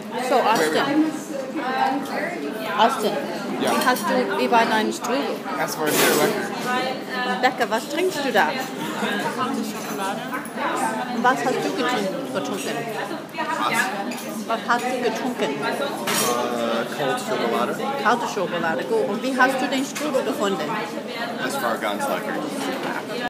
So, Austin. Austin, Ja. wie war dein Strudel? Das war sehr lecker. Lecker, was trinkst du da? Und was hast du getrunken? Was hast du getrunken? Cold Schokolade. Kalte Schokolade, gut. Und wie hast du den Strudel gefunden? Das war ganz lecker.